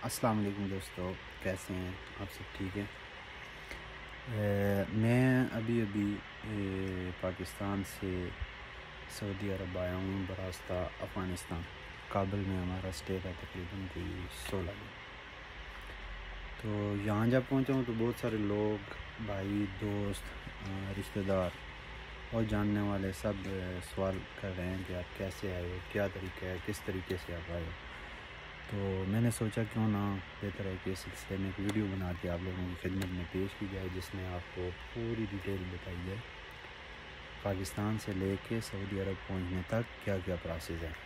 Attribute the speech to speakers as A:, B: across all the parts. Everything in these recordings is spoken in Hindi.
A: अस्सलाम वालेकुम दोस्तों, कैसे हैं आप? सब ठीक है। मैं अभी अभी पाकिस्तान से सऊदी अरब आया हूँ बरास्ता अफ़गानिस्तान। काबुल में हमारा स्टे था तकरीबन कोई 16 दिन। तो यहाँ जब पहुँचा हूँ तो बहुत सारे लोग, भाई, दोस्त, रिश्तेदार और जानने वाले सब सवाल कर रहे हैं कि आप कैसे आए हो, क्या तरीका है, किस तरीके से आप आए हो। तो मैंने सोचा क्यों ना बेहतर है कि इस सिलसिले में एक वीडियो बना के आप लोगों की खिदमत में पेश की जाए, जिसमें आपको पूरी डिटेल बताई जाए पाकिस्तान से लेके सऊदी अरब पहुंचने तक क्या क्या प्रोसेस है।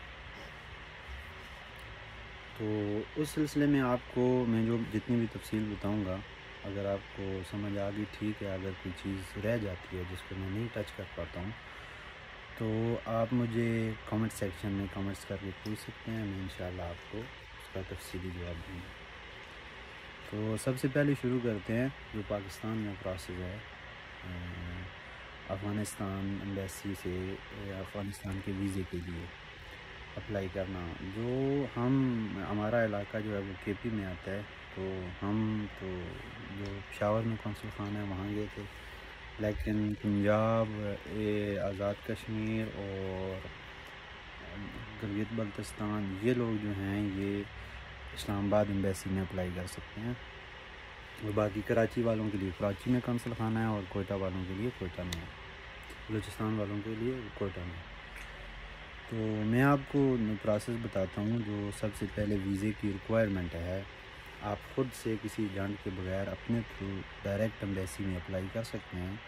A: तो उस सिलसिले में आपको मैं जो जितनी भी तफसील बताऊंगा, अगर आपको समझ आ गई ठीक है, अगर कोई चीज़ रह जाती है जिसको मैं नहीं टच कर पाता हूँ तो आप मुझे कमेंट सेक्शन में कमेंट्स करके पूछ सकते हैं। मैं इंशाल्लाह आपको उसका तफसीली जवाब दूँगा। तो सबसे पहले शुरू करते हैं जो पाकिस्तान में प्रोसेस है अफ़गानिस्तान एम्बेसी से अफ़गानिस्तान के वीज़े के लिए अप्लाई करना। जो हमारा इलाका जो है वो केपी में आता है, तो जो पेशावर में कौंसल खाना है वहाँ गए थे, लेकिन पंजाब, आज़ाद कश्मीर और गिलगित बल्तिस्तान ये लोग जो हैं ये इस्लामाबाद एम्बेसी में अप्लाई कर सकते हैं। और बाकी कराची वालों के लिए कराची में कौंसल खाना है और कोयटा वालों के लिए कोयटा में है, बलूचिस्तान वालों के लिए कोयटा में। तो मैं आपको प्रोसेस बताता हूँ। जो सबसे पहले वीज़े की रिक्वायरमेंट है, आप ख़ुद से किसी एजेंट के बगैर अपने थ्रू डायरेक्ट एम्बेसी में अप्लाई कर सकते हैं।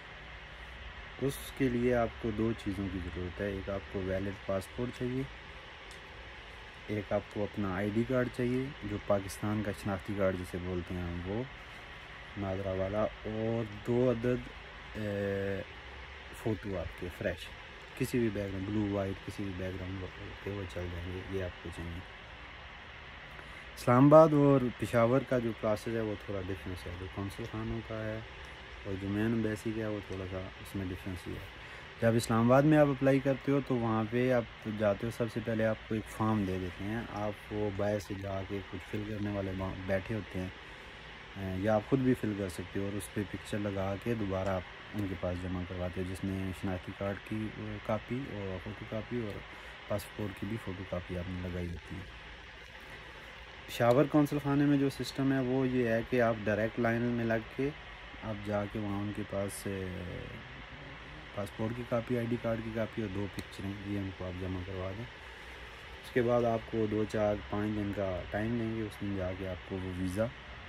A: उसके लिए आपको दो चीज़ों की ज़रूरत है। एक आपको वैलिड पासपोर्ट चाहिए, एक आपको अपना आईडी कार्ड चाहिए, जो पाकिस्तान का शनाख्ती कार्ड जिसे बोलते हैं हम, वो नादरा वाला, और 2 अदद फ़ोटो आपके फ्रेश, किसी भी बैकग्राउंड, ब्लू वाइट किसी भी बैकग्राउंड के वो चल जाएंगे, ये आपको चाहिए। इस्लामाबाद और पेशावर का जो प्रोसेस है वो थोड़ा डिफरेंस है। जो कौंसल खानों का है और जो मेन एम्बेसी का है वो थोड़ा सा इसमें डिफरेंस ही है। जब इस्लामाबाद में आप अप्लाई करते हो तो वहाँ पे आप जाते हो, सबसे पहले आपको एक फॉर्म दे देते हैं। आप वो बाहर से जाके कुछ फिल करने वाले बैठे होते हैं, या आप ख़ुद भी फिल कर सकते हो और उस पर पिक्चर लगा के दोबारा आप उनके पास जमा करवाते हो, जिसमें शनाख्ती कार्ड की कापी और फ़ोटो कापी और पासपोर्ट की भी फ़ोटो कापी आपने लगाई होती है। पेशावर कौंसल खाने में जो सिस्टम है वो ये है कि आप डायरेक्ट लाइन में लग के आप जाके वहाँ उनके पास पासपोर्ट की कापी, आईडी कार्ड की कापी और 2 पिक्चरें ये उनको आप जमा करवा दें। उसके बाद आपको 2, 4, 5 दिन का टाइम देंगे, उस दिन जाके आपको वो वीज़ा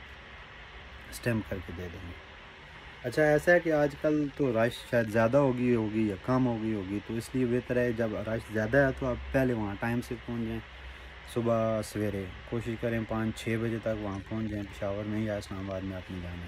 A: स्टैम्प करके दे देंगे। अच्छा, ऐसा है कि आजकल तो रश शायद ज़्यादा होगी या कम होगी, तो इसलिए बेहतर है जब रश ज़्यादा है तो आप पहले वहाँ टाइम से पहुँच जाएँ। सुबह सवेरे कोशिश करें 5-6 बजे तक वहाँ पहुँच जाएँ पेशावर में या इस्लामाबाद में आपने जाना है।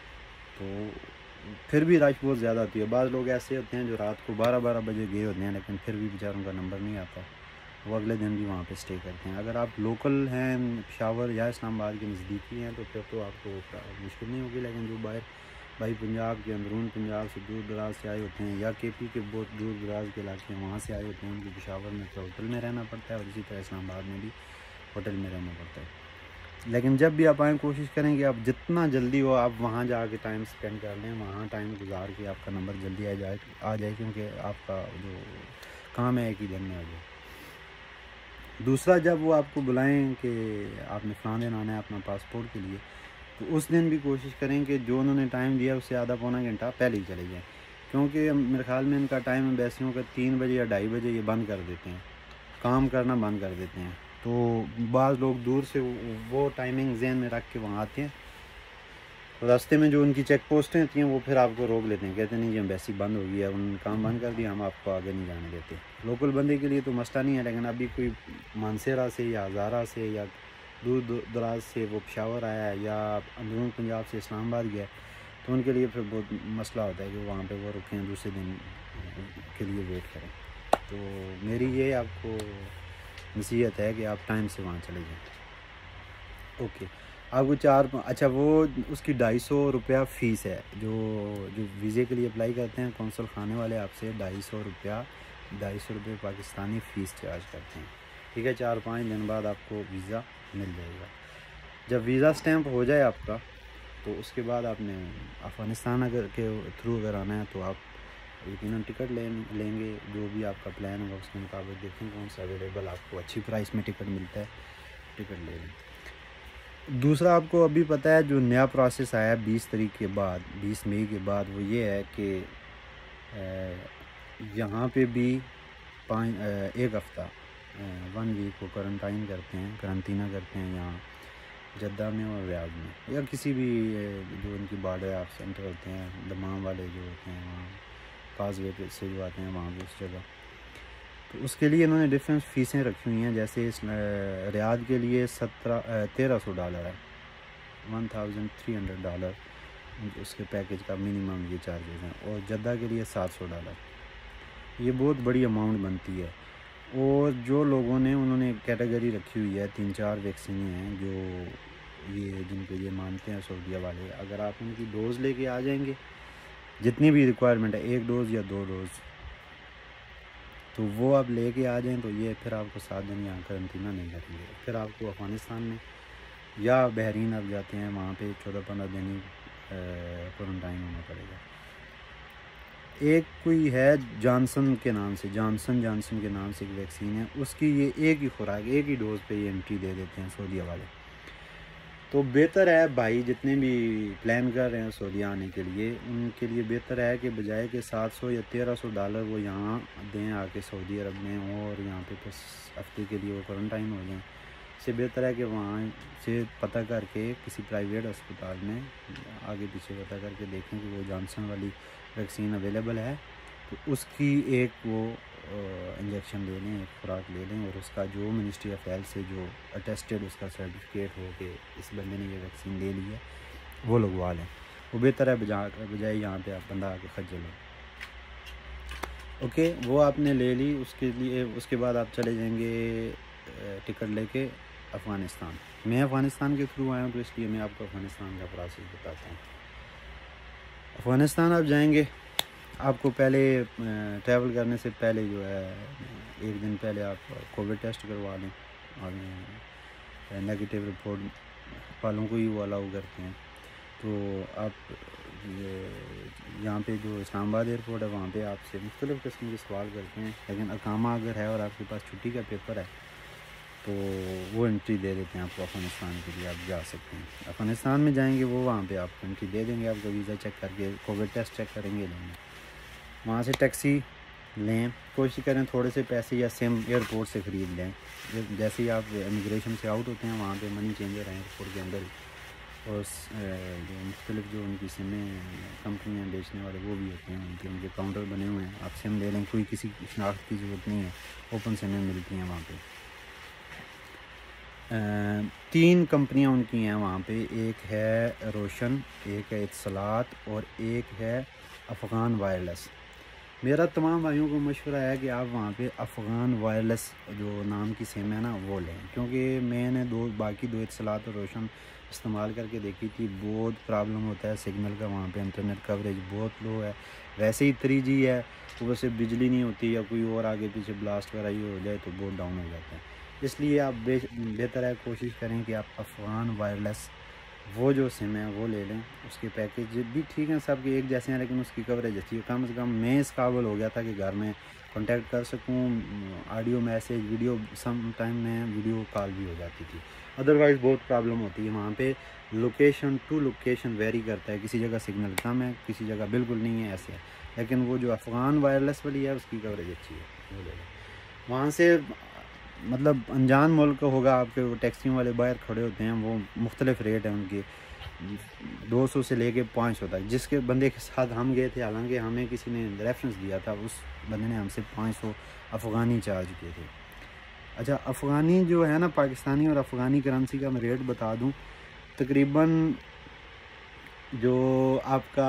A: तो फिर भी रश बहुत ज़्यादा होती है। बाज़ लोग ऐसे होते हैं जो रात को 12-12 बजे गए होते हैं, लेकिन फिर भी बेचारों का नंबर नहीं आता, वो अगले दिन भी वहाँ पे स्टे करते हैं। अगर आप लोकल हैं, पेशावर या इस्लामाबाद के नज़दीकी हैं, तो फिर तो आपको मुश्किल नहीं होगी। लेकिन जो भाई पंजाब के अंदरून पंजाब से दूर दराज से आए होते हैं या केपी के बहुत दूर दराज के इलाके हैं वहाँ से आए होते हैं, उनको पेशावर में तो होटल में रहना पड़ता है और इसी तरह इस्लामाबाद में भी होटल में रहना पड़ता है। लेकिन जब भी आप आएँ कोशिश करें कि आप जितना जल्दी हो आप वहाँ जाके टाइम स्पेंड कर लें, वहाँ टाइम गुजार के आपका नंबर जल्दी आ जाए, क्योंकि आपका जो काम है एक ही दिन में हो जाए। दूसरा, जब वो आपको बुलाएं कि आपने फ़लाँ दिन आना है अपना पासपोर्ट के लिए, तो उस दिन भी कोशिश करें कि जो उन्होंने टाइम दिया उससे आधा पौना घंटा पहले ही चले जाएँ, क्योंकि मेरे ख्याल में इनका टाइम एम्बेसियों का 3 बजे या 2:30 बजे ये बंद कर देते हैं, काम करना बंद कर देते हैं। तो बाज़ लोग दूर से वो टाइमिंग ज़हन में रख के वहाँ आते हैं, रास्ते में जो उनकी चेक पोस्टें होती हैं वो फिर आपको रोक लेते हैं, कहते नहीं जी एम्बेसी बंद हो गई है, उन्होंने काम बंद कर दिया, हम आपको आगे नहीं जाने देते। लोकल बंदे के लिए तो मसला नहीं है, लेकिन अभी कोई मानसेरा से या हज़ारा से या दूर दराज से वो पेशावर आया है या अंदरून पंजाब से इस्लामाबाद गया, तो उनके लिए फिर बहुत मसला होता है कि वहाँ पे वो रुकें, दूसरे दिन के लिए वेट करें। तो मेरी ये आपको नसीहत है कि आप टाइम से वहाँ चले जाएँ। ओके, आपको अच्छा वो उसकी 250 रुपया फ़ीस है। जो वीज़े के लिए अप्लाई करते हैं कौंसल खाने वाले आपसे 250 रुपये पाकिस्तानी फ़ीस चार्ज करते हैं। ठीक है, 4-5 दिन बाद आपको वीज़ा मिल जाएगा। जब वीज़ा स्टैम्प हो जाए आपका, तो उसके बाद आपने अफ़गानिस्तान अगर के थ्रू अगर आना है तो आप यकीनन टिकट लेंगे। जो भी आपका प्लान होगा उसके मुताबिक देखें कौन सा अवेलेबल आपको अच्छी प्राइस में टिकट मिलता है, टिकट ले लें। दूसरा, आपको अभी पता है जो नया प्रोसेस आया 20 तारीख के बाद, 20 मई के बाद, वो ये है कि यहाँ पे भी 1 हफ़्ता 1 वीक को क्वारंटाइन करते हैं, करंतना करते हैं यहाँ जद्दा में और रियाद में, या किसी भी जो उनकी बॉर्डर आप सेंटर होते हैं, दमाम वाले जो होते हैं वहाँ काजवे पे से जो आते हैं वहाँ पे उस जगह। तो उसके लिए इन्होंने डिफरेंट फ़ीसें रखी हुई हैं। जैसे इस रियाद के लिए $1300 है, $1300 उसके पैकेज का मिनिमम ये चार्जेस हैं, और जद्दा के लिए $700। ये बहुत बड़ी अमाउंट बनती है। और जो लोगों ने उन्होंने कैटेगरी रखी हुई है, 3-4 वैक्सीनें हैं जो ये जिनको ये मानते हैं सऊदीया वाले, अगर आप उनकी डोज़ लेके आ जाएंगे, जितनी भी रिक्वायरमेंट है 1 डोज़ या 2 डोज़, तो वो आप लेके आ जाएं तो ये फिर आपको 7 दिन यहाँ करंतना नहीं करेंगे। फिर आपको अफ़गानिस्तान में या बहरीन आप जाते हैं वहाँ पे 14-15 दिन ही क्वारंटाइन होना पड़ेगा। एक कोई है जॉनसन के नाम से, जॉनसन के नाम से एक वैक्सीन है, उसकी ये एक ही खुराक, एक ही डोज़ पे ये एंट्री दे देते हैं सऊदीया वाले। तो बेहतर है भाई, जितने भी प्लान कर रहे हैं सऊदीया आने के लिए, उनके लिए बेहतर है कि बजाय के $700 या $1300 वो यहाँ दें आके सऊदी अरब में, और यहाँ पे बस हफ्ते के लिए वो क्वारंटाइन हो जाएं। इससे बेहतर है कि वहाँ से पता करके किसी प्राइवेट अस्पताल में आगे पीछे पता करके देखें कि वो जॉनसन वाली वैक्सीन अवेलेबल है, तो उसकी एक वो इंजेक्शन ले लें, एक खुराक ले लें, और उसका जो मिनिस्ट्री ऑफ हेल्थ से जो अटेस्टेड उसका सर्टिफिकेट हो कि इस बंदे ने ये वैक्सीन ले ली है, वो लगवा लें। वो बेहतर है बजाय यहाँ पे आप बंदा आके खज्जल हो। ओके, वो आपने ले ली, उसके लिए उसके बाद आप चले जाएंगे टिकट लेके अफ़गानिस्तान। मैं अफ़गानिस्तान के थ्रू आया हूँ तो इसलिए मैं आपको अफ़गानिस्तान का प्रोसेस बताता हूँ। अफ़गानिस्तान आप जाएंगे, आपको पहले ट्रैवल करने से पहले जो है 1 दिन पहले आप कोविड टेस्ट करवा लें, और नेगेटिव रिपोर्ट वालों को ही वो अलाउ करते हैं। तो आप यहाँ पे जो इस्लामाबाद एयरपोर्ट है वहाँ पे आपसे मुख्तलिफ़ किस्म के सवाल करते हैं, लेकिन अकामा अगर है और आपके पास छुट्टी का पेपर है तो वो एंट्री दे देते हैं आपको अफ़गानिस्तान के लिए, आप जा सकते हैं। अफ़गानिस्तान में जाएंगे वो वहाँ पे आपको एंट्री दे देंगे, आपका वीज़ा चेक करके कोविड टेस्ट चेक करेंगे, लेंगे। वहाँ से टैक्सी लें, कोशिश करें थोड़े से पैसे या सिम एयरपोर्ट से ख़रीद लें। जैसे ही आप इमिग्रेशन से आउट होते हैं वहाँ पे मनी चेंजर हैं एयरपोर्ट के अंदर, और जो मुख्तलिफ जो उनकी सिमें कंपनियाँ बेचने वाले वो भी होते हैं, उनके काउंटर बने हुए हैं, आप सिम ले लें, कोई किसी शनाख्त की ज़रूरत नहीं है, ओपन सिमें मिलती हैं वहाँ पे। 3 कंपनियाँ उनकी हैं वहाँ पे, एक है रोशन, एक है इत्सलात, और एक है अफ़गान वायरलेस। मेरा तमाम भाइयों को मशवरा है कि आप वहाँ पे अफ़गान वायरलेस जो नाम की सिम है ना वो लें, क्योंकि मैंने बाकी 2 इत्सलात और रोशन इस्तेमाल करके देखी थी, बहुत प्रॉब्लम होता है सिग्नल का वहाँ पे, इंटरनेट कवरेज बहुत लो है। वैसे ही 3G है, ऊपर से बिजली नहीं होती, या कोई और आगे पीछे ब्लास्ट वगैरह हो जाए तो बहुत डाउन हो जाता है। इसलिए आप बेहतर है कोशिश करें कि आप अफ़गान वायरलेस वो जो सिम है वो ले लें। उसके पैकेज भी ठीक हैं, सब के एक जैसे हैं, लेकिन उसकी कवरेज अच्छी है। कम से कम मैं इस काबिल हो गया था कि घर में कांटेक्ट कर सकूं, audio message, video, some time में वीडियो कॉल भी हो जाती थी। अदरवाइज़ बहुत प्रॉब्लम होती है वहाँ पे, लोकेशन टू लोकेशन वेरी करता है, किसी जगह सिग्नल कम है, किसी जगह बिल्कुल नहीं है, ऐसे है। लेकिन वो जो अफ़गान वायरलेस वाली है उसकी कवरेज अच्छी है, वो ले लें। वहाँ से मतलब अनजान मुल्क होगा, आपके वो टैक्सियों वाले बाहर खड़े होते हैं, वो मुख्तलिफ रेट हैं उनके, 200 से लेके 500 तक। जिसके बंदे के साथ हम गए थे, हालांकि हमें किसी ने रेफरेंस दिया था, उस बंदे ने हमसे 500 अफ़गानी चार्ज किए थे। अच्छा, अफ़गानी जो है ना, पाकिस्तानी और अफ़गानी करेंसी का मैं रेट बता दूं, तकरीबन जो आपका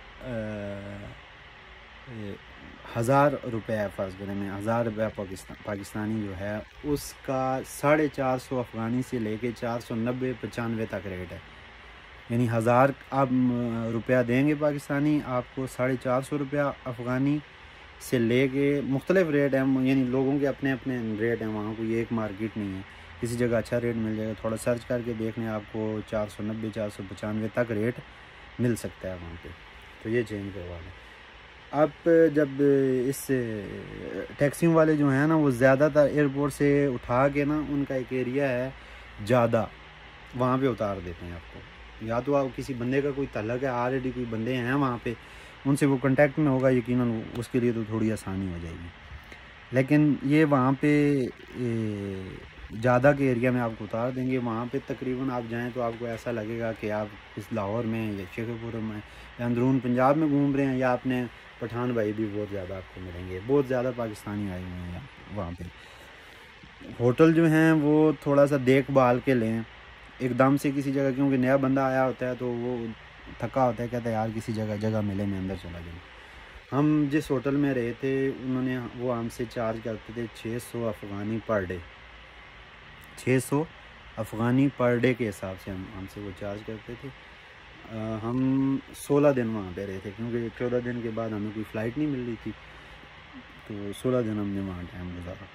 A: 1000 रुपये है, फ़र्ज़ करें मैं 1000 रुपये पाकिस्तानी जो है उसका 450 अफ़गानी से लेके 490-95 तक रेट है। यानी 1000 आप रुपया देंगे पाकिस्तानी, आपको 450 रुपया अफ़गानी से लेके मुख्तलिफ रेट हैं, यानी लोगों के अपने अपने रेट हैं, वहाँ कोई एक मार्केट नहीं है। किसी जगह अच्छा रेट मिल जाएगा, थोड़ा सर्च करके देख लें, आपको 490 495 तक रेट मिल सकता है वहाँ पे, तो ये चेंज करवा लें। आप जब इस टैक्सी वाले जो हैं ना, वो ज़्यादातर एयरपोर्ट से उठा के ना, उनका एक एरिया है ज़्यादा, वहाँ पे उतार देते हैं आपको। या तो आप किसी बंदे का कोई तल्लक है, ऑलरेडी कोई बंदे हैं वहाँ पे, उनसे वो कांटेक्ट में होगा यकीनन, उसके लिए तो थोड़ी आसानी हो जाएगी। लेकिन ये वहाँ पे ज़्यादा के एरिया में आपको उतार देंगे। वहाँ पे तकरीबन आप जाएं तो आपको ऐसा लगेगा कि आप इस लाहौर में या शेखपुर में या अंदरून पंजाब में घूम रहे हैं, या आपने पठान भाई भी बहुत ज़्यादा आपको मिलेंगे, बहुत ज़्यादा पाकिस्तानी आए हुए हैं वहाँ पे। होटल जो हैं वो थोड़ा सा देखभाल के लें एकदम से किसी जगह, क्योंकि नया बंदा आया होता है तो वो थका होता है, कहता है यार किसी जगह मिले मैं अंदर चला जाऊँ। हम जिस होटल में रहे थे उन्होंने वो हमसे चार्ज करते थे 600 Afghani per day, 600 Afghani per day के हिसाब से हमसे वो चार्ज करते थे। हम 16 दिन वहाँ पे रहे थे, क्योंकि 14 दिन के बाद हमें कोई फ़्लाइट नहीं मिल रही थी, तो 16 दिन हमने वहाँ टाइम गुजारा।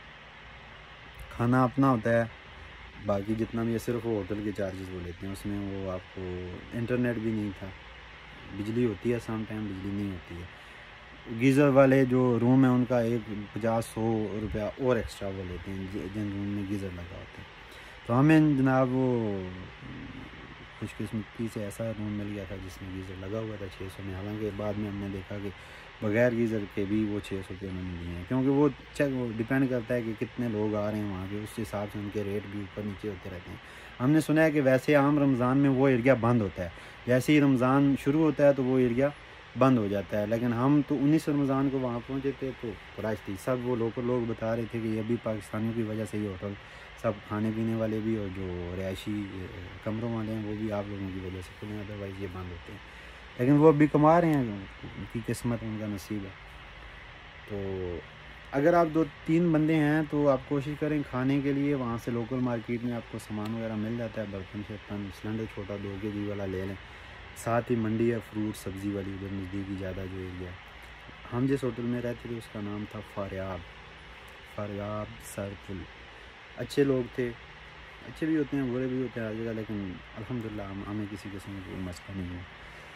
A: खाना अपना होता है, बाकी जितना भी सिर्फ वो होटल के चार्जेस वो लेते हैं, उसमें वो आपको इंटरनेट भी नहीं था, बिजली होती है सम टाइम, बिजली नहीं होती है। गीज़र वाले जो रूम है उनका 50-100 रुपया और एक्स्ट्रा वो लेते हैं जिन रूम में गीज़र लगा होता है। तो हमें जनाब वो खुशकिस्मती से ऐसा रूम मिल गया था जिसमें गीज़र लगा हुआ था 600 में। हालांकि बाद में हमने देखा कि बग़ैर गीज़र के भी वो 600 रुपये उन्होंने दिए हैं, क्योंकि वो डिपेंड करता है कि कितने लोग आ रहे हैं वहाँ पे, उस हिसाब से उनके रेट भी ऊपर नीचे होते रहते हैं। हमने सुना है कि वैसे आम रमज़ान में वो एरिया बंद होता है, जैसे ही रमज़ान शुरू होता है तो वो एरिया बंद हो जाता है। लेकिन हम तो 19 रमज़ान को वहाँ पहुँचे थे तो रश थी, सब वो लोकल लोग बता रहे थे कि ये भी पाकिस्तानियों की वजह से ये होटल, सब खाने पीने वाले भी और जो रिहायशी कमरों वाले हैं वो भी आप लोगों की वजह से खुले, अदरवाइज़ ये बंद होते हैं। लेकिन वो अभी कमा रहे हैं, उनकी किस्मत, उनका नसीब है। तो अगर आप 2-3 बंदे हैं तो आप कोशिश करें खाने के लिए वहाँ से लोकल मार्केट में आपको सामान वगैरह मिल जाता है, बर्तन शर्तन, सिलेंडर छोटा 2 kg वाला ले लें। साथ ही मंडी है फ्रूट सब्ज़ी वाली, उधर नज़दीकी ज़्यादा जो एरिया। हम जिस होटल में रहते थे उसका नाम था फारयाब सरफुल। अच्छे लोग थे, अच्छे भी होते हैं बुरे भी होते हैं हर जगह, लेकिन अल्हम्दुलिल्लाह हमें किसी किस्म का कोई मसला नहीं हुआ।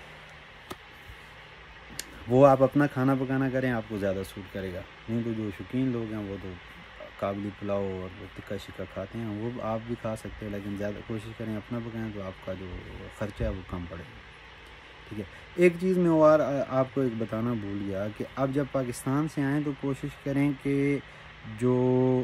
A: वो आप अपना खाना पकाना करें, आपको ज़्यादा सूट करेगा। नहीं तो जो शौकीन लोग हैं वो तो काबली पुलाव और टिक्का शिक्का खाते हैं, वो आप भी खा सकते हैं, लेकिन ज़्यादा कोशिश करें अपना पकाएं तो आपका जो ख़र्चा है वो कम पड़ेगा। ठीक है। एक चीज़ मैं और आपको एक बताना भूल गया कि अब जब पाकिस्तान से आएँ तो कोशिश करें कि जो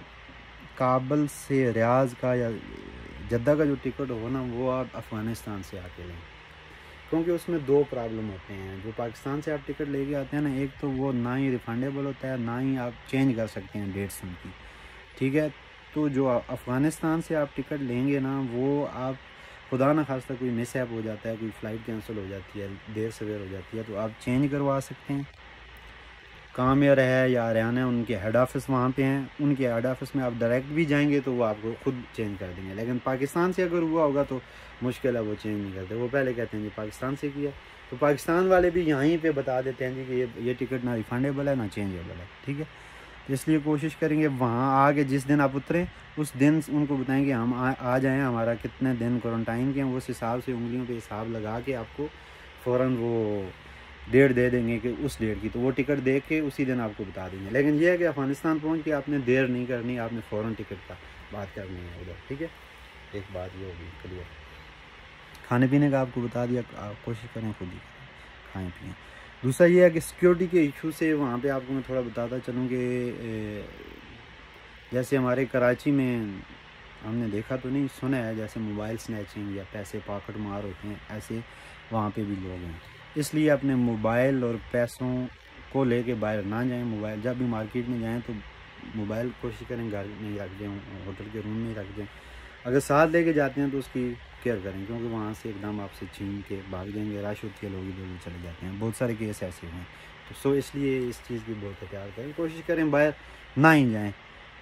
A: काबल से रियाज़ का या जद्दा का जो टिकट हो ना, वो आप अफ़गानिस्तान से आके लें, क्योंकि उसमें 2 प्रॉब्लम होते हैं। जो पाकिस्तान से आप टिकट लेके आते हैं ना, एक तो वो ना ही रिफ़ंडेबल होता है, ना ही आप चेंज कर सकते हैं डेट्स उनकी। ठीक है। तो जो अफ़गानिस्तान से आप टिकट लेंगे ना, वो आप खुदा ना खास्ता कोई मिसहैप हो जाता है, कोई फ़्लाइट कैंसिल हो जाती है, देर सवेर हो जाती है, तो आप चेंज करवा सकते हैं। कामेर है या हरियाणा, उनके हेड ऑफ़िस वहाँ पे हैं, उनके हेड ऑफ़िस में आप डायरेक्ट भी जाएंगे तो वो आपको खुद चेंज कर देंगे। लेकिन पाकिस्तान से अगर हुआ होगा तो मुश्किल है, वो चेंज नहीं करते। वो पहले कहते हैं जी पाकिस्तान से किया, तो पाकिस्तान वाले भी यहीं पे बता देते हैं जी कि ये टिकट ना रिफ़ंडेबल है ना चेंजेबल है। ठीक है। तो इसलिए कोशिश करेंगे वहाँ आके जिस दिन आप उतरें उस दिन उनको बताएंगे हम आ जाएँ, हमारा कितने दिन क्वारंटाइन के हैं, उस हिसाब से उंगलियों पे हिसाब लगा के आपको फ़ौरन वो डेट दे देंगे कि उस डेट की, तो वो टिकट दे के उसी दिन आपको बता देंगे। लेकिन ये है कि अफ़गानिस्तान पहुँच के आपने देर नहीं करनी, आपने फ़ौरन टिकट का बात करनी है उधर। ठीक है। एक बात ये होगी क्लियर। खाने पीने का आपको बता दिया, आप कोशिश करें खुद ही खाएँ पिएँ। दूसरा ये है कि सिक्योरिटी के इशू से वहाँ पे आपको मैं थोड़ा बताता चलूँ कि जैसे हमारे कराची में हमने देखा तो नहीं, सुना है, जैसे मोबाइल स्नैचिंग या पैसे पॉकेट मार होते हैं, ऐसे वहाँ पे भी लोग हैं। इसलिए अपने मोबाइल और पैसों को लेके बाहर ना जाएं। मोबाइल जब भी मार्केट में जाएं तो मोबाइल कोशिश करें घर में ही रख दें, होटल के रूम में ही रख दें। अगर साथ लेके जाते हैं तो उसकी केयर करें, क्योंकि वहाँ से एकदम आपसे छीन के भाग जाएंगे, रश होती है, लोग इधर चले जाते हैं, बहुत सारे केस ऐसे हैं। तो इसलिए इस चीज़ की बहुत एहतियात करें, कोशिश करें बाहर ना ही जाएँ।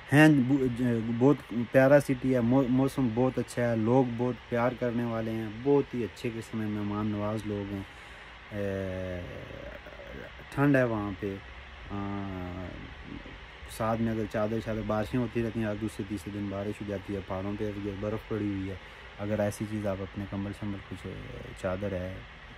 A: हैं बहुत प्यारा सिटी है, मौसम बहुत अच्छा है, लोग बहुत प्यार करने वाले हैं, बहुत ही अच्छे किस्म में मेहमान नवाज लोग हैं। ठंड है वहाँ पे, साथ में अगर चादर बारिशें होती रहती हैं, हर दूसरे तीसरे दिन बारिश हो जाती है, पहाड़ों पे बर्फ़ पड़ी हुई है, अगर ऐसी चीज़ आप अपने कंबल शंबल कुछ चादर है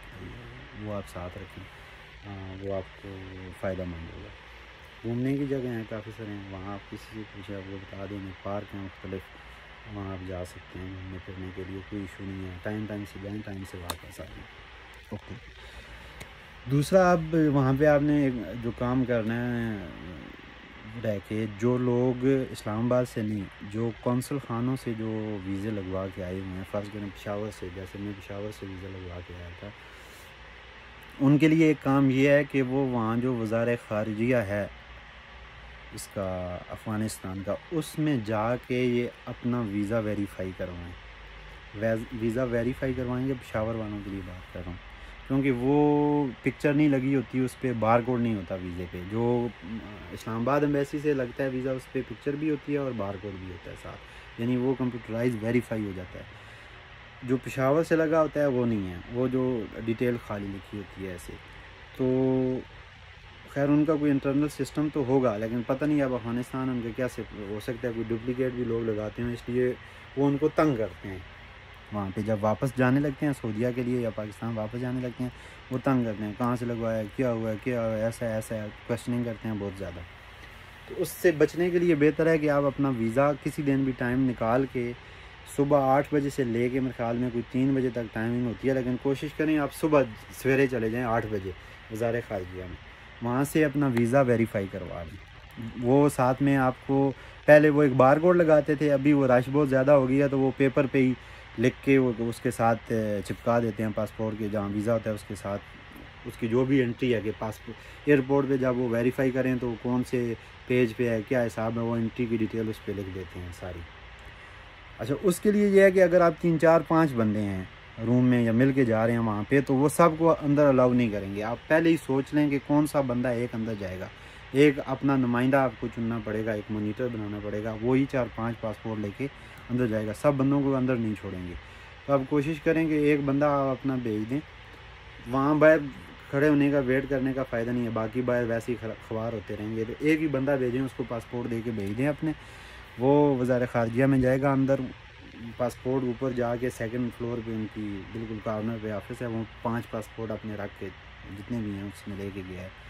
A: वो आप साथ रखें, वो आपको फ़ायदा मंद होगा। घूमने की जगह हैं काफ़ी सारे हैं, वहाँ आप किसी से पूछें आपको बता देंगे। पार्क हैं मुख्तलिफ, वहाँ आप जा सकते हैं घूमने फिरने के लिए, कोई इशू नहीं है। टाइम से जाएँ, टाइम से वापस आ जाएँ। ओके। दूसरा, अब वहाँ पे आपने जो काम करना है रह के, जो लोग इस्लामाबाद से नहीं, जो कौंसल खानों से जो वीज़े लगवा के आए हुए हैं, फ़र्ज़ करें पेशावर से, जैसे मैं पेशावर से वीज़ा लगवा के आया था, उनके लिए एक काम ये है कि वो वहाँ जो वज़ारे ख़ारिजिया है इसका, अफ़गानिस्तान का, उसमें जाके ये अपना वीज़ा वेरीफ़ाई करवाएं। वीज़ा वेरीफ़ाई करवाएंगे, पेशावर वालों के लिए बात कर रहा हूँ, क्योंकि वो पिक्चर नहीं लगी होती, उस पर बार कोड नहीं होता वीज़े पे। जो इस्लामाबाद एम्बेसी से लगता है वीज़ा, उस पर पिक्चर भी होती है और बार कोड भी होता है साथ, यानी वो कंप्यूटराइज वेरीफाई हो जाता है। जो पेशावर से लगा होता है वो नहीं है, वो जो डिटेल खाली लिखी होती है ऐसे। तो खैर उनका कोई इंटरनल सिस्टम तो होगा, लेकिन पता नहीं अब अफ़गानिस्तान उनके क्या से हो सकता है, कोई डुप्लीकेट भी लोग लगाते हैं, इसलिए वो उनको तंग करते हैं। वहाँ पे जब वापस जाने लगते हैं सऊदीया के लिए या पाकिस्तान वापस जाने लगते हैं, वो तंग करते हैं, कहाँ से लगवाया, क्या हुआ, ऐसा है, क्वेश्चनिंग करते हैं बहुत ज़्यादा। तो उससे बचने के लिए बेहतर है कि आप अपना वीज़ा किसी दिन भी टाइम निकाल के, सुबह 8 बजे से ले कर मेरे ख्याल में कोई 3 बजे तक टाइमिंग होती है, लेकिन कोशिश करें आप सुबह सवेरे चले जाएँ 8 बजे वज़ारे ख़ारिजिया में, वहाँ से अपना वीज़ा वेरीफ़ाई करवा लें। वो साथ में आपको, पहले वो एक बार कोड लगाते थे, अभी वो रश बहुत ज़्यादा हो गया तो वो पेपर पे ही लिख के वो उसके साथ चिपका देते हैं, पासपोर्ट के जहाँ वीज़ा होता है उसके साथ उसकी जो भी एंट्री है कि पासपोर्ट एयरपोर्ट पे जब वो वेरीफ़ाई करें तो कौन से पेज पे है, क्या हिसाब है, वो एंट्री की डिटेल उस पर लिख देते हैं सारी। अच्छा, उसके लिए ये है कि अगर आप 3 4 5 बंदे हैं रूम में या मिल के जा रहे हैं वहाँ पे, तो वो सबको अंदर अलाउ नहीं करेंगे। आप पहले ही सोच लें कि कौन सा बंदा एक अंदर जाएगा, एक अपना नुमाइंदा आपको चुनना पड़ेगा, एक मॉनिटर बनाना पड़ेगा, वही 4-5 पासपोर्ट लेके अंदर जाएगा, सब बंदों को अंदर नहीं छोड़ेंगे। तो आप कोशिश करें कि एक बंदा आप अपना भेज दें, वहाँ बाहर खड़े होने का वेट करने का फ़ायदा नहीं है, बाकी बाहर वैसे ही खबार होते रहेंगे। तो एक ही बंदा भेजें, उसको पासपोर्ट दे के भेज दें अपने, वो वज़ारे ख़ारिजिया में जाएगा अंदर, पासपोर्ट ऊपर जाके सेकंड फ्लोर पे उनकी बिल्कुल कॉर्नर पे ऑफिस है, वो 5 पासपोर्ट अपने रख के जितने भी हैं उसमें लेके गया है,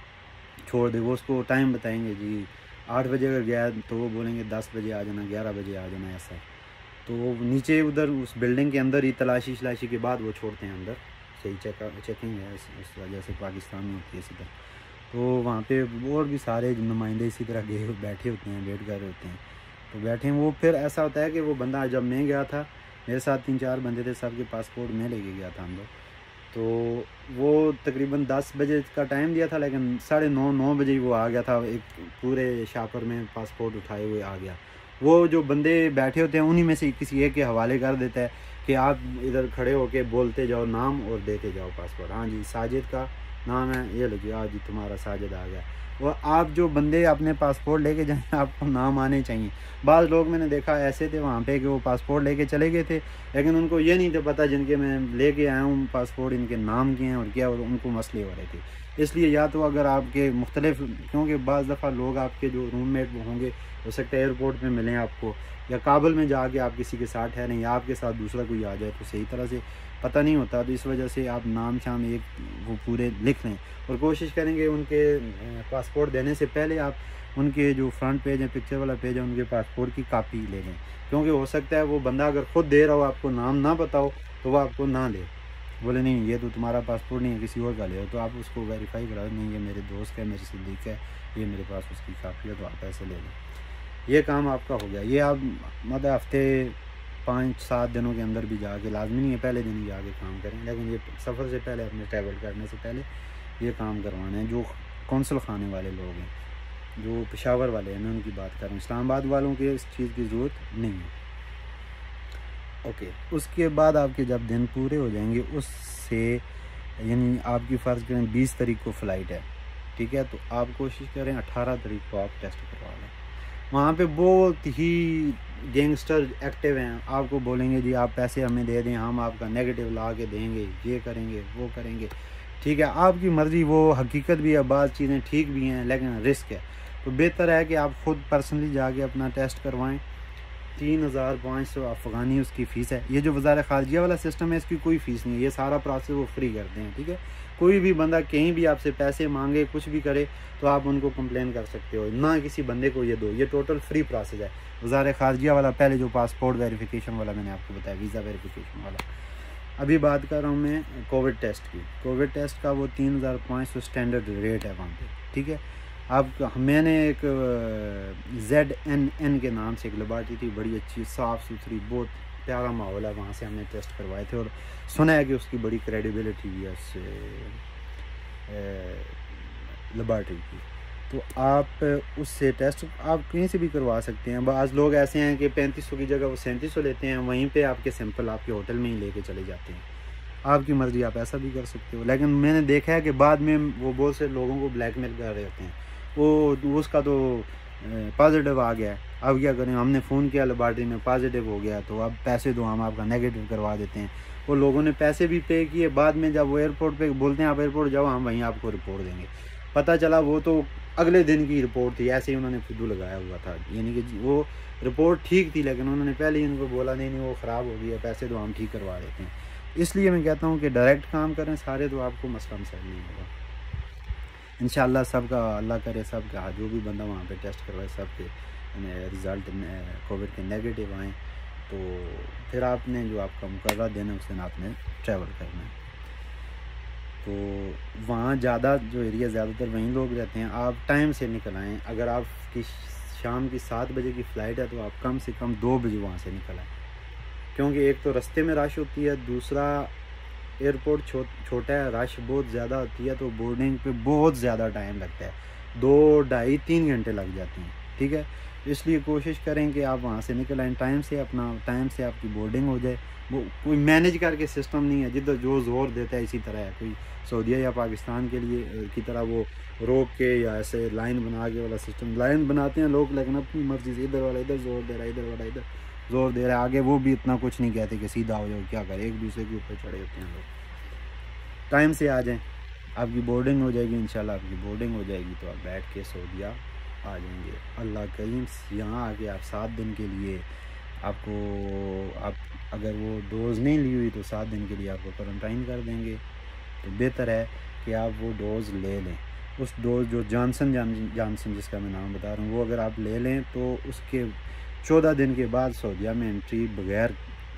A: छोड़ दे। वो उसको टाइम बताएंगे जी 8 बजे अगर गया तो वो बोलेंगे 10 बजे आ जाना, 11 बजे आ जाना, ऐसा। तो वो नीचे उधर उस बिल्डिंग के अंदर ही तलाशी के बाद वो छोड़ते हैं अंदर, सही चेकिंग है इस वजह से पाकिस्तान में होती है इसी तरह। तो वहाँ पे और भी सारे नुमाइंदे इसी तरह गए बैठे होते हैं, वेट कर रहे होते हैं, तो बैठे हैं वो। फिर ऐसा होता है कि वो बंदा, जब मैं गया था मेरे साथ 3 4 बंदे थे, सबके पासपोर्ट मैं लेके गया था अंदर, तो वो तकरीबन 10 बजे का टाइम दिया था, लेकिन 9:30 बजे ही वो आ गया था, एक पूरे शापर में पासपोर्ट उठाए हुए आ गया। वो जो बंदे बैठे होते हैं उन्हीं में से किसी एक के हवाले कर देता है कि आप इधर खड़े होके बोलते जाओ नाम और देते जाओ पासपोर्ट। हाँ जी, साजिद का नाम है, ये लीजिए, आज जी तुम्हारा साजिद आ गया। वो आप जो बंदे अपने पासपोर्ट लेके जाएं, आपको नाम आने चाहिए। बाज़ लोग मैंने देखा ऐसे थे वहाँ पे कि वो पासपोर्ट लेके चले गए थे, लेकिन उनको ये नहीं था पता जिनके मैं लेके आया हूँ पासपोर्ट, इनके नाम क्या हैं और क्या, और उनको मसले हो रहे थे। इसलिए या तो अगर आपके मुख्तलिफ, क्योंकि बाज़ दफ़ा लोग आपके जो रूममेट होंगे हो सकता है एयरपोर्ट में मिलें आपको, या काबुल में जाके आप किसी के साथ ठहरें, या आपके साथ दूसरा कोई आ जाए, तो सही तरह से पता नहीं होता। तो इस वजह से आप नाम शाम एक वो पूरे लिख लें, और कोशिश करेंगे उनके पासपोर्ट देने से पहले आप उनके जो फ्रंट पेज है, पिक्चर वाला पेज है, उनके पासपोर्ट की कापी ले लें, क्योंकि हो सकता है वो बंदा अगर ख़ुद दे रहा हो, आपको नाम ना बताओ, तो वह आपको ना दे, बोले नहीं ये तो तुम्हारा पासपोर्ट नहीं है, किसी और का ले हो, तो आप उसको वेरीफाई कराओ, नहीं ये मेरे दोस्त का है, मेरे सिद्दीक है, ये मेरे पास उसकी कापी है, तो आप ऐसे ले लें। ये काम आपका हो गया। ये आप मतलब हफ्ते 5-7 दिनों के अंदर भी जाके, लाजमी नहीं है पहले दिन ही जाके काम करें, लेकिन ये सफ़र से पहले, अपने ट्रैवल करने से पहले ये काम करवाना है। जो कौंसल खाने वाले लोग हैं, जो पेशावर वाले हैं, मैं उनकी बात कर रहा हूँ, इस्लामाबाद वालों की इस चीज़ की ज़रूरत नहीं है। ओके, उसके बाद आपके जब दिन पूरे हो जाएंगे, उससे यानी आपकी फ़र्ज़ करें 20 तारीख को फ़्लाइट है, ठीक है, तो आप कोशिश करें 18 तारीख को आप टेस्ट करवा लें। वहाँ पे बहुत ही गैंगस्टर एक्टिव हैं, आपको बोलेंगे जी आप पैसे हमें दे दें, हम आपका नेगेटिव ला के देंगे, ये करेंगे वो करेंगे, ठीक है, आपकी मर्ज़ी। वो हकीकत भी है, बाज़ चीज़ें ठीक भी हैं, लेकिन रिस्क है। तो बेहतर है कि आप ख़ुद पर्सनली जाके अपना टेस्ट करवाएं। 3500 अफ़गानी उसकी फ़ीस है। ये जो वज़ारत ख़ारिजा वाला सिस्टम है, इसकी कोई फ़ीस नहीं है, ये सारा प्रोसेस वो फ्री करते हैं, ठीक है। कोई भी बंदा कहीं भी आपसे पैसे मांगे, कुछ भी करे, तो आप उनको कंप्लेन कर सकते हो, ना किसी बंदे को ये दो, ये टोटल फ्री प्रोसेस है। वज़ारत ख़ारिजा वाला पहले जो पासपोर्ट वेरिफिकेशन वाला मैंने आपको बताया, वीज़ा वेरिफिकेशन वाला। अभी बात कर रहा हूँ मैं कोविड टेस्ट की। कोविड टेस्ट का वो 3500 स्टैंडर्ड रेट है वहाँ पे, ठीक है। अब मैंने एक ZNN के नाम से एक लेबॉरेटरी थी, बड़ी अच्छी साफ़ सुथरी, बहुत प्यारा माहौल है, वहाँ से हमने टेस्ट करवाए थे और सुना है कि उसकी बड़ी क्रेडिबिलिटी भी है उस लेबॉरेटरी की। तो आप उससे टेस्ट आप कहीं से भी करवा सकते हैं। बाज़ लोग ऐसे हैं कि 3500 की जगह वो 3700 लेते हैं, वहीं पे आपके सैंपल आपके होटल में ही लेके चले जाते हैं। आपकी मर्ज़ी, आप ऐसा भी कर सकते हो। लेकिन मैंने देखा है कि बाद में वो बहुत से लोगों को ब्लैकमेल कर रहे होते हैं। वो उसका तो पॉजिटिव आ गया है, अब क्या करें, हमने फ़ोन किया लेबॉरेटरी में, पॉजिटिव हो गया, तो अब पैसे दो, हम आपका नेगेटिव करवा देते हैं। वो लोगों ने पैसे भी पे किए, बाद में जब वो एयरपोर्ट पे बोलते हैं आप एयरपोर्ट जाओ, हम वहीं आपको रिपोर्ट देंगे। पता चला वो तो अगले दिन की रिपोर्ट थी, ऐसे ही उन्होंने फुद्दू लगाया हुआ था। यानी कि वो रिपोर्ट ठीक थी, लेकिन उन्होंने पहले ही उनको बोला नहीं वो ख़राब हो गई है, पैसे दो, हम ठीक करवा देते हैं। इसलिए मैं कहता हूँ कि डायरेक्ट काम करें सारे, तो आपको मसला मसाइल नहीं होगा इंशाअल्लाह। सबका अल्लाह करे, सबका जो भी बंदा वहाँ पे टेस्ट करवाए, सबके रिज़ल्ट कोविड के नेगेटिव आएँ, तो फिर आपने जो आपका मुकर्रर दिन है उस दिन आपने ट्रैवल करना है। तो वहाँ ज़्यादा जो एरिया ज़्यादातर वहीं लोग रहते हैं, आप टाइम से निकल आएँ। अगर आपकी शाम की 7 बजे की फ़्लाइट है, तो आप कम से कम 2 बजे वहाँ से निकल आएँ, क्योंकि एक तो रास्ते में रश होती है, दूसरा एयरपोर्ट छोटा है, रश बहुत ज़्यादा होती है, तो बोर्डिंग पे बहुत ज़्यादा टाइम लगता है, 2, ढाई 3 घंटे लग जाते हैं, ठीक है। इसलिए कोशिश करें कि आप वहाँ से निकल आएँ टाइम से, अपना टाइम से आपकी बोर्डिंग हो जाए। वो कोई मैनेज करके सिस्टम नहीं है, जिधर जो ज़ोर देता है इसी तरह है। कोई सऊदीया या पाकिस्तान के लिए की तरह वो रोक के या ऐसे लाइन बना के वाला सिस्टम, लाइन बनाते हैं लोग, लेकिन अपनी मर्ज़ी से, इधर वाला इधर ज़ोर दे रहा है, इधर वाला इधर ज़ोर दे रहा है, आगे वो भी इतना कुछ नहीं कहते कि सीधा हो जाओ, क्या करें, एक दूसरे के ऊपर चढ़े होते हैं लोग। टाइम से आ जाएं, आपकी बोर्डिंग हो जाएगी, इंशाल्लाह आपकी बोर्डिंग हो जाएगी, तो आप बैठ के सऊदीया आ जाएंगे। अल्लाह करीम यहाँ आके आप 7 दिन के लिए आपको, आप अगर वो डोज़ नहीं ली हुई तो 7 दिन के लिए आपको क्वारंटाइन कर देंगे। तो बेहतर है कि आप वो डोज़ ले लें। उस डोज़ जो जॉनसन जिसका मैं नाम बता रहा हूँ, वो अगर आप ले लें तो उसके 14 दिन के बाद सऊदीया में एंट्री बगैर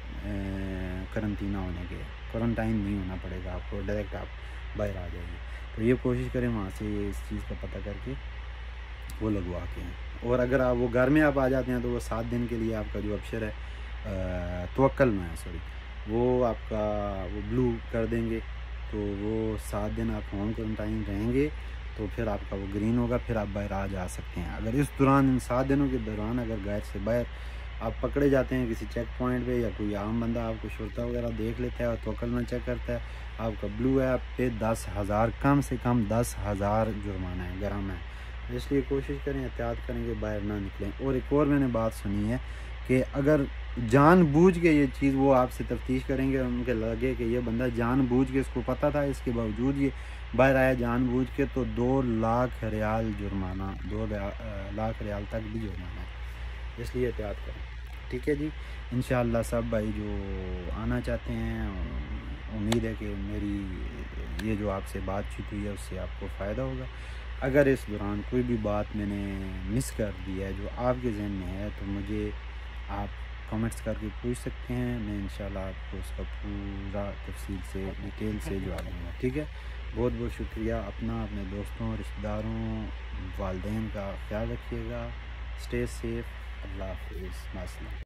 A: करंटीना होने के, क्वारंटाइन नहीं होना पड़ेगा आपको, डायरेक्ट आप बाहर आ जाएंगे। तो ये कोशिश करें वहाँ से इस चीज़ का पता करके वो लगवा के हैं। और अगर आप वो घर में आप आ जाते हैं, तो वो 7 दिन के लिए आपका जो अबशर है तवक्कल में है, सॉरी, वो आपका वो ब्लू कर देंगे, तो वो 7 दिन आप होम क्वारंटाइन रहेंगे, तो फिर आपका वो ग्रीन होगा, फिर आप बाहर आ जा सकते हैं। अगर इस दौरान, इन 7 दिनों के दौरान अगर घर से बाहर आप पकड़े जाते हैं किसी चेक पॉइंट पे, या कोई आम बंदा आपको शुरता वगैरह देख लेता है और तवक्कल में चेक करता है, आपका ब्लू है, आप पे 10,000, कम से कम 10,000 जुर्माना है, गरम है। इसलिए कोशिश करें, एहतियात करें कि बाहर ना निकलें। और एक और मैंने बात सुनी है कि अगर जानबूझ के ये चीज़ वो आपसे तफ्तीश करेंगे, उनके लगे कि ये बंदा जानबूझ के, इसको पता था, इसके बावजूद ये बाहर आया जानबूझ के, तो 2 लाख रियाल जुर्माना, 2 लाख रियाल तक भी जुर्माना है। इसलिए एहतियात करें, ठीक है जी। इंशाअल्लाह सब भाई जो आना चाहते हैं, उम्मीद है कि मेरी ये जो आपसे बातचीत हुई है उससे आपको फ़ायदा होगा। अगर इस दौरान कोई भी बात मैंने मिस कर दी है जो आपके ज़हन में है, तो मुझे आप कमेंट्स करके पूछ सकते हैं, मैं इंशाल्लाह आपको उसका पूरा तफसील से, डिटेल से जवाब दूँगा, ठीक है। बहुत बहुत शुक्रिया। अपना, अपने दोस्तों, रिश्तेदारों, वालिदैन का ख्याल रखिएगा। Stay safe. अल्लाह हाफ़िज़।